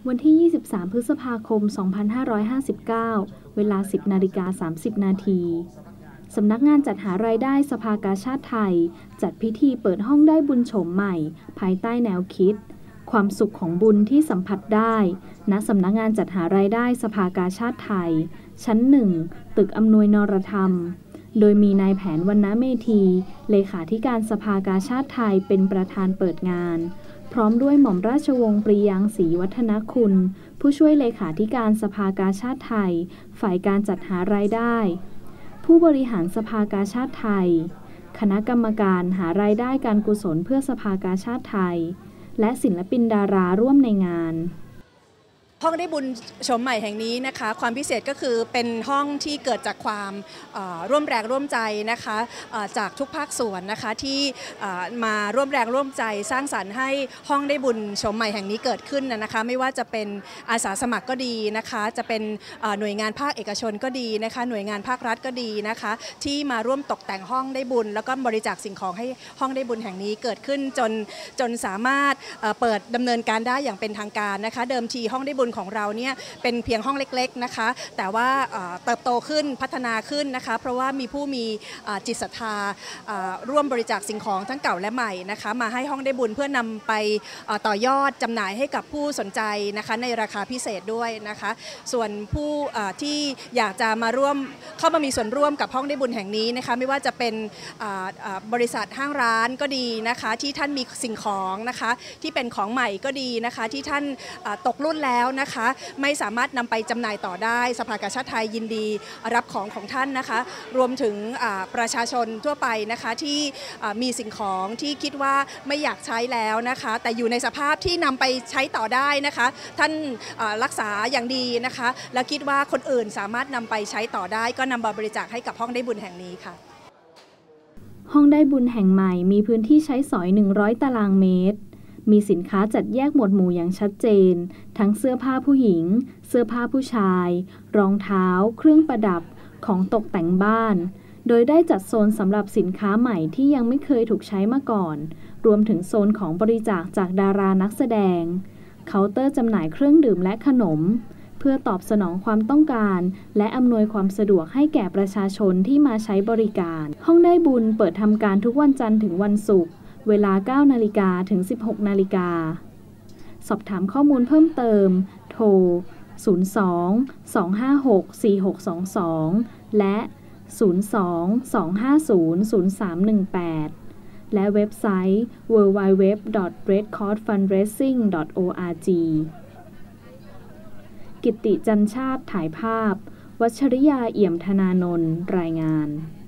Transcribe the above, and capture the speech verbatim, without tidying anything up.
วันที่ ยี่สิบสาม พฤษภาคม สองพันห้าร้อยห้าสิบเก้า เวลา สิบนาฬิกาสามสิบนาที สำนักงานจัดหารายได้สภากาชาดไทยจัดพิธีเปิดห้องได้บุญโฉมใหม่ภายใต้แนวคิดความสุขของบุญที่สัมผัสได้ณสำนักงานจัดหารายได้สภากาชาดไทยชั้นหนึ่งตึกอำนวยนรธรรมโดยมีนายแผนวรรณเมธีเลขาธิการสภากาชาดไทยเป็นประธานเปิดงานพร้อมด้วยหม่อมราชวงศ์ปรียางศรีวัฒนคุณผู้ช่วยเลขาธิการสภากาชาดไทยฝ่ายการจัดหารายได้ผู้บริหารสภากาชาดไทยคณะกรรมการหารายได้การกุศลเพื่อสภากาชาดไทยและศิลปินดาราร่วมในงานห้องได้บุญชมใหม่แห่งนี้นะคะความพิเศษก็คือเป็นห้องที่เกิดจากความร่วมแรงร่วมใจนะคะจากทุกภาคส่วนนะคะที่มาร่วมแรงร่วมใจสร้างสรรค์ให้ห้องได้บุญชมใหม่แห่งนี้เกิดขึ้นนะคะไม่ว่าจะเป็นอาสาสมัครก็ดีนะคะจะเป็นหน่วยงานภาคเอกชนก็ดีนะคะหน่วยงานภาครัฐก็ดีนะคะที่มาร่วมตกแต่งห้องได้บุญแล้วก็บริจาคสิ่งของให้ห้องได้บุญแห่งนี้เกิดขึ้นจนจนสามารถเปิดดำเนินการได้อย่างเป็นทางการนะคะเดิมทีห้องได้บุญของเราเนี่ยเป็นเพียงห้องเล็กๆนะคะแต่ว่าเติบโตขึ้นพัฒนาขึ้นนะคะเพราะว่ามีผู้มีจิตศรัทธาร่วมบริจาคสิ่งของทั้งเก่าและใหม่นะคะมาให้ห้องได้บุญเพื่อนำไปต่อยอดจำหน่ายให้กับผู้สนใจนะคะในราคาพิเศษด้วยนะคะส่วนผู้ที่อยากจะมาร่วมเข้ามามีส่วนร่วมกับห้องได้บุญแห่งนี้นะคะไม่ว่าจะเป็นบริษัทห้างร้านก็ดีนะคะที่ท่านมีสิ่งของนะคะที่เป็นของใหม่ก็ดีนะคะที่ท่านตกรุ่นแล้วนะคะไม่สามารถนำไปจำหน่ายต่อได้สภากาชาดไทยยินดีรับของของท่านนะคะรวมถึงประชาชนทั่วไปนะคะที่มีสิ่งของที่คิดว่าไม่อยากใช้แล้วนะคะแต่อยู่ในสภาพที่นำไปใช้ต่อได้นะคะท่านรักษาอย่างดีนะคะและคิดว่าคนอื่นสามารถนำไปใช้ต่อได้ก็นำมาบริจาคให้กับห้องได้บุญแห่งนี้ค่ะห้องได้บุญแห่งใหม่มีพื้นที่ใช้สอยหนึ่งร้อยตารางเมตรมีสินค้าจัดแยกหมวดหมู่อย่างชัดเจนทั้งเสื้อผ้าผู้หญิงเสื้อผ้าผู้ชายรองเท้าเครื่องประดับของตกแต่งบ้านโดยได้จัดโซนสำหรับสินค้าใหม่ที่ยังไม่เคยถูกใช้มาก่อนรวมถึงโซนของบริจาคจากดารานักแสดงเคาน์เตอร์จำหน่ายเครื่องดื่มและขนมเพื่อตอบสนองความต้องการและอำนวยความสะดวกให้แก่ประชาชนที่มาใช้บริการห้องได้บุญเปิดทำการทุกวันจันทร์ถึงวันศุกร์เวลา เก้านาฬิกา ถึง สิบหกนาฬิกา สอบถามข้อมูลเพิ่มเติมโทร ศูนย์ สอง สอง ห้า หก สี่ หก สอง สอง และ ศูนย์ สอง สอง ห้า ศูนย์ ศูนย์ สาม หนึ่ง แปด และเว็บไซต์ ดับเบิลยู ดับเบิลยู ดับเบิลยู ดอท เรดคอร์ส ฟันเดรสซิ่ง ดอท โอ อาร์ จี กิตติจันทร์ชาติถ่ายภาพวัชริยาเอี่ยมธนานนท์รายงาน